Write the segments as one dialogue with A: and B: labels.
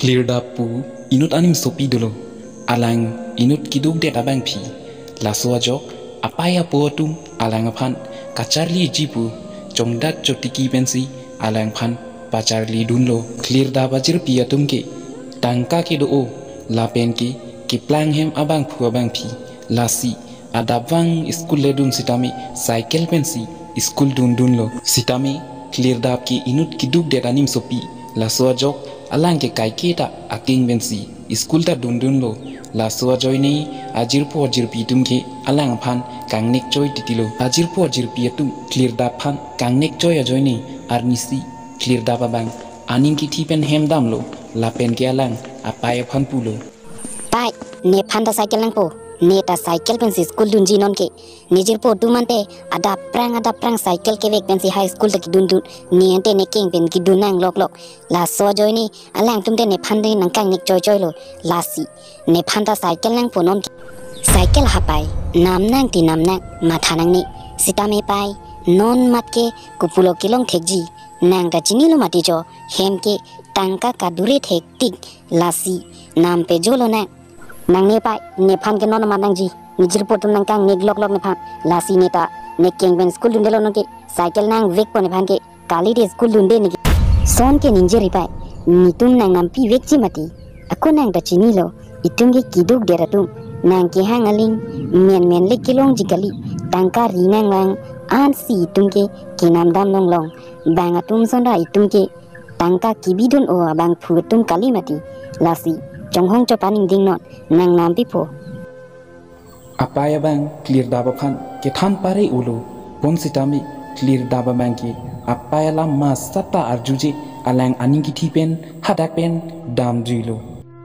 A: clear da pu inut anim sopi dolo alang inut kiduk de tabang phi la soajok apaya potum alang phan kacharli jipu chongdak chotiki pensi alang phan pacharli dunlo clear da bajir piatum ke tangka ke do la pen ke plang hem abang phu abang phi lasi adabang school le dun sitami cycle pensi school dunlo sitami clear da ki inut kiduk de anim sopi la soajok alang ke kai kita aking bensi school ta dunlo la so joy ni ajir po ajir pi tum ke alang phan kang nek joy titilo ajir po ajir pi tum clear da phan kang nek joy joy ni arnisi clear da ba bang aning ki thi pen hem dam lo la pen ke alang apai phan pulo
B: tai ne phan da cycle lang po ne ta cycle pen school dun jinon ke nijir po tu mante ada prang cycle ke vek pen si high school ta ki dun ni ante ne king pen ki dun nang lok la so joy ni alang tum de ne phan de nang kang nek joy lo la si ne phan da cycle lang po non cycle ha pai nam nang ti nam nang ma thanang ni sita me pai non mat ke kupulo kilong thekji nang da chini lo mati jo hem ke tangka ka dure thek tik la si nam pe jolo na nang ne pai ne phan ke non ma nang ji nijir po tum nang kang nek lok ne phan la si ne ta ne king ben school dun de lo no ke cycle nang vek po ne phan ke kali de school dun de ni son ke ninje ri pai ni tum nang nam pi vek chi mati aku nang da chini lo itung ke kiduk de ratum nang ke hang aling men le kilong jikali tangka ri nang lang an si itung ke kinam dam long bang atum son da itung ke tangka kibidun o abang phu tum kali mati la si chong hong cho paning ding not nang nam pi po
A: apaya bang clear da ba phan ke than pare ulo bon sitami clear da ba bang ke apaya la ma sata arjuje alang aning ki thi pen hadak pen dam jilo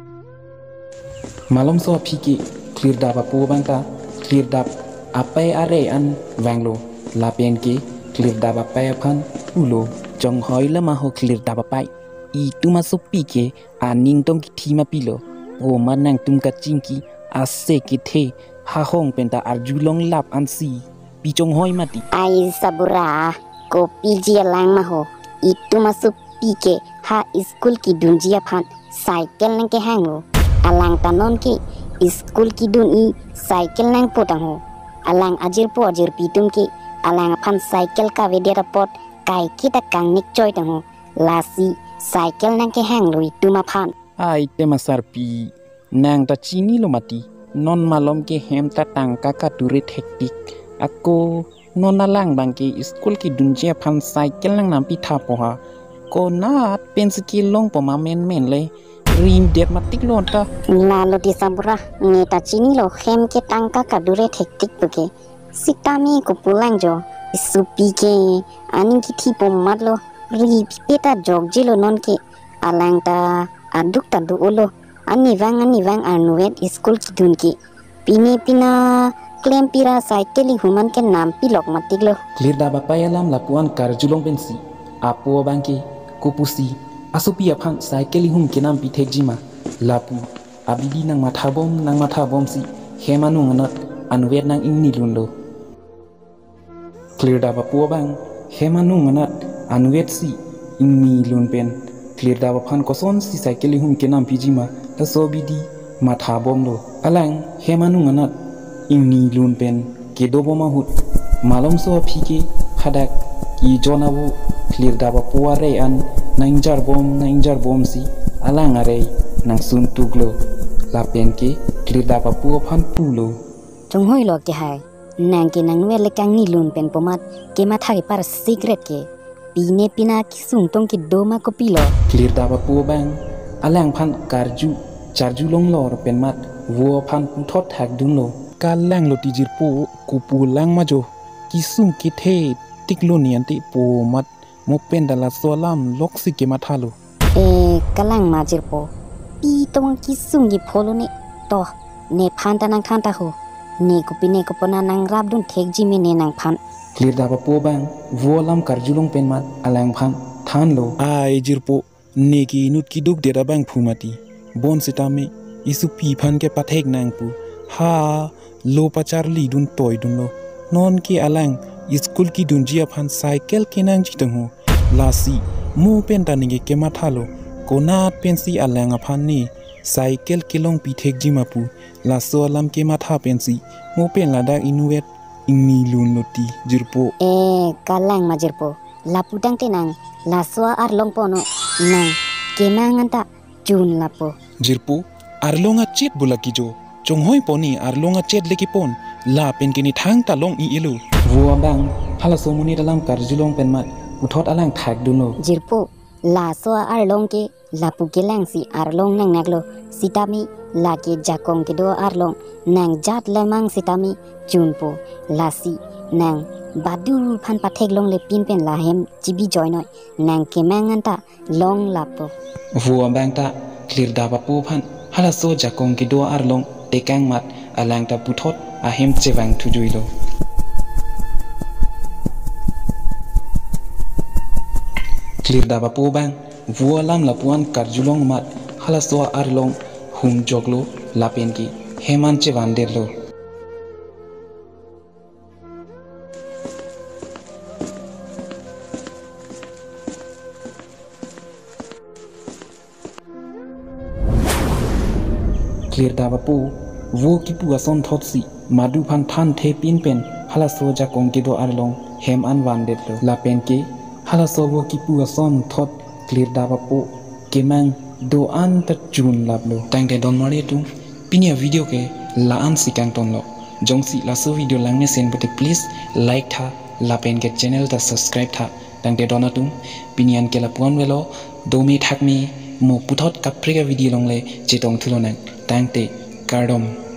A: malom so phi ke clear da ba po bang ta clear da apai are an wanglo la pen ke clear da ba pa phan ulo chong hoi la ma ho clear da ba pai I tuma sopi ke aning tong ki thi ma pilo o manang tum ka chingki ase ki the ha hong penta arjulong lap ansi pi chong hoi mati
B: ai sabura ko piji lang ma ho itu masuk pike ha school ki dunjia phan cycle nang ke hango alang tanon ke school ki dun I cycle nang potang ho alang ajir po ajir pitum ke alang phan cycle ka vedera pot kai kita kang nik choi tang ho lasi cycle nang ke hang lui tuma phan
A: ai te masar pi nang ta chini lo mati non malom ke hem ta tang ka ka dure hektik ako non alang bang ke school ki dunjia phan cycle nang nam pi tha po ha ko na pen skill long po ma men le rim det matik lon ta
B: la lo di sabura ne ta chini lo hem ke tangka ka dure hektik puke sitami ko pulang jo isupi ke aning ki thi po mat lo ri peta jog jilo non ke alang ta aduk ta du ulo ani wang anuet school ki dun ki pina klem pira cycle human ke nam pilok matik lo
A: clear da ba payalam lapuan karjulong pensi apo bangke kupusi asupi aphan cycle hum ke nam pi thekjima lapu abidi nang matha bom si hemanu nganat anuet nang ingni lunlo clear da ba po bang hemanu nganat anuet si ingni lun pen clear da ba phan koson si cycle hum ke nam pijima ta sobidi matha bom lo alang hemanu nganat ingni lun pen ke do boma hut malom so phike khadak I jonabu clear da ba puare an nainjar bom si alang are nang sun tuglo la pen ke clear da ba pu phan pulo
B: chung hoi lo ke hai nang ke nang we le kang ni lun pen pomat ke ma thari par secret ke pina ki sung tong ki doma ko pilo
A: clear da ba pu bang alang phan charju long lor pen mat wo phan pu thot thak dun lo ka lang lo ti jir pu ku pu lang ma jo ki sung ki the tiklo nianti pu mat mo pen dala solam loksi ke mathalo
B: kalang ma jir po pi tong ki sung gi pholo ne to ne phan ta nang khan ta ho ne ko pona nang rab dun thek ji me ne nang phan
A: clear da ba po bang volam karjulong pen mat alang phan than lo ai jir po ne ki nut ki duk de da bang phumati bon sitame isu pi phan ke pathek nang pu ha lo pacharli dun toy dun lo non ki alang school ki dunjia phan cycle ke nang chi tang ho lasi mu pen ta ninge ke mathalo
C: konat pensi alang aphan ni cycle kilong pithek jimapu la so alam ke matha pensi mo pen lada inuet ingni lun loti jirpo
B: kalang majirpo laputang tenang laswa arlong pono nang kemanganta jun lapo
C: jirpo arlonga chet bulaki jo chonghoi poni arlonga chet leki pon la pen kini thang talong I elu
A: vua bang hala somuni dalam karjulong penmat uthot alang thak duno
B: jirpo laswa arlong ke lapu kelang si arlong nang naglo sitami laki jakong ke do arlong nang jat lemang sitami junpo lasi nang badul phan pathek long le pin pen lahem chibi joinoi nang kemanganta long lapo
A: vua bang ta clear da papu phan hala so jakong ki do arlong tekang mat alang ta puthot ahem chewang thujuilo clear da papu bang vua lam lapuan karjulong mat hala so arlong hum joglo lapen ki heman chewan derlo clear da papu wo ki pu ason thot si madu phan than the pin pen hala so jakong ki do arlong hem an wan derlo lapen ki hala so wo ki pu ason thot clear da papu kemang do an ta chun lablo tang de don mare tu pinya video ke la an sikang ton lo jongsi la so video lang ne sen but please like tha la pen ke channel ta subscribe tha tang de dona tu pinyan ke la puan velo do mi thak mi mo puthot kapre ka video long le chitong thulo nang tang te kardom